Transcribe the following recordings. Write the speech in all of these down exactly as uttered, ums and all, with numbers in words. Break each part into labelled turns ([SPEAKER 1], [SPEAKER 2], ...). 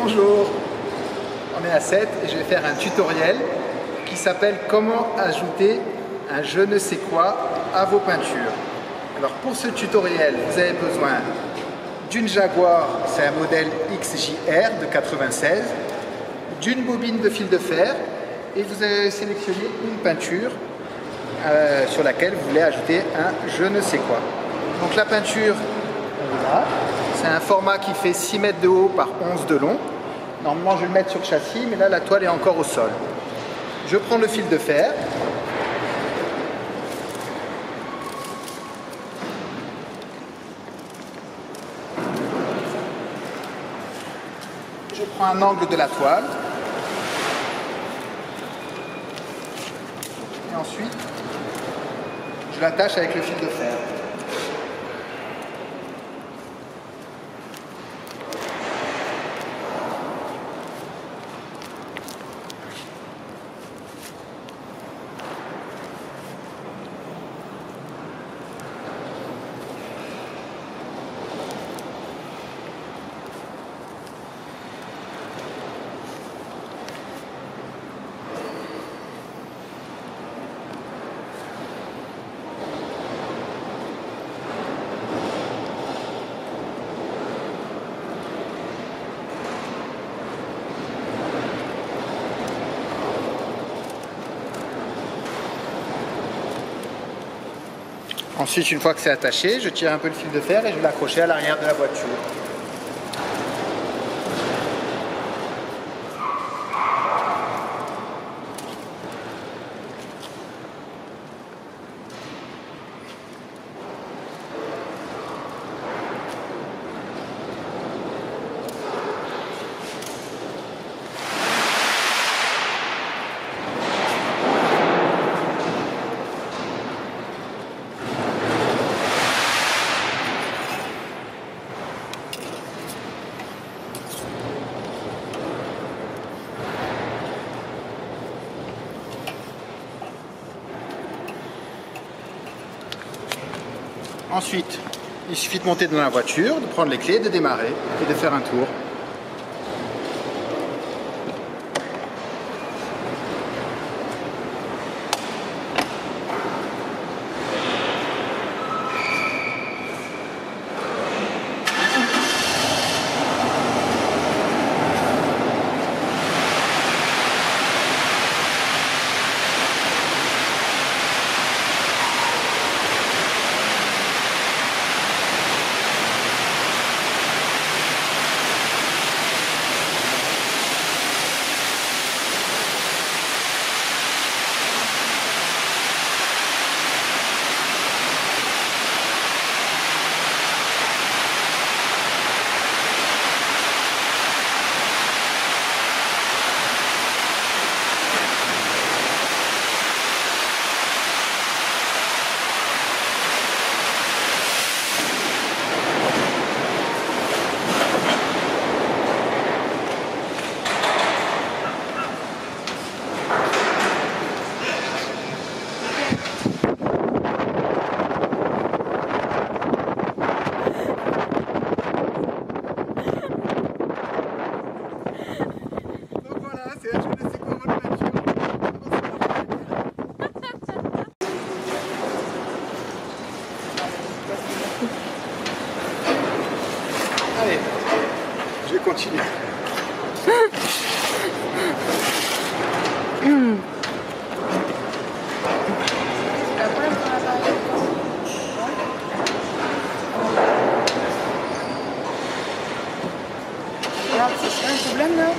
[SPEAKER 1] Bonjour, on est à Sète et je vais faire un tutoriel qui s'appelle comment ajouter un je ne sais quoi à vos peintures. Alors pour ce tutoriel, vous avez besoin d'une Jaguar, c'est un modèle X J R de quatre-vingt-seize, d'une bobine de fil de fer et vous avez sélectionné une peinture euh, sur laquelle vous voulez ajouter un je ne sais quoi. Donc la peinture, c'est un format qui fait six mètres de haut par onze de long. Normalement je vais le mettre sur le châssis, mais là la toile est encore au sol. Je prends le fil de fer. Je prends un angle de la toile. Et ensuite, je l'attache avec le fil de fer. Ensuite, une fois que c'est attaché, je tire un peu le fil de fer et je vais l'accrocher à l'arrière de la voiture. Ensuite, il suffit de monter dans la voiture, de prendre les clés, de démarrer et de faire un tour. Allez, je vais continuer.
[SPEAKER 2] mmh. Alors, c'est un problème là?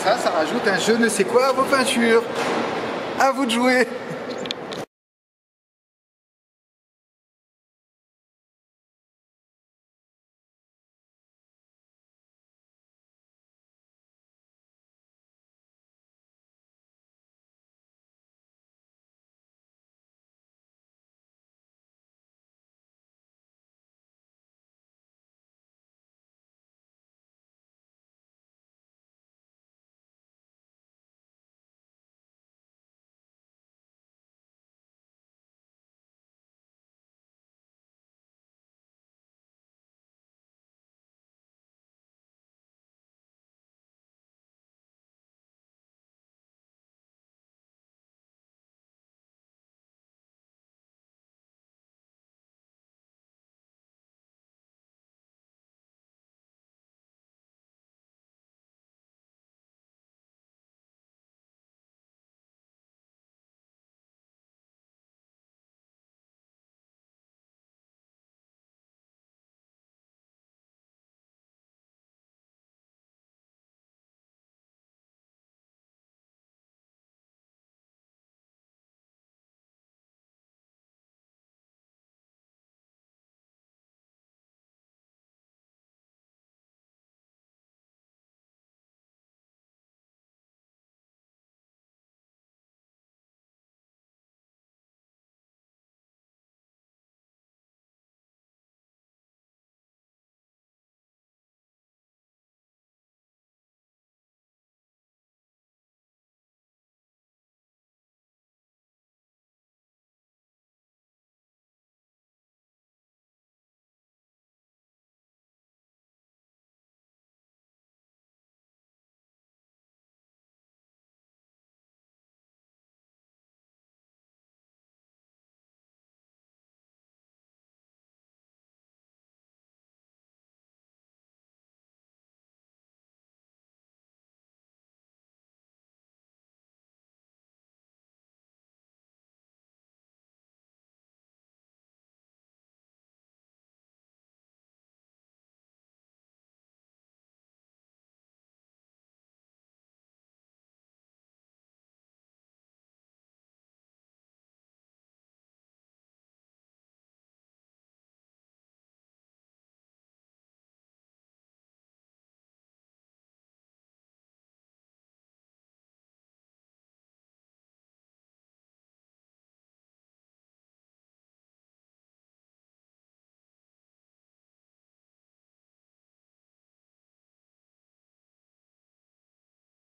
[SPEAKER 1] ça, ça rajoute un je ne sais quoi à vos peintures. À vous de jouer.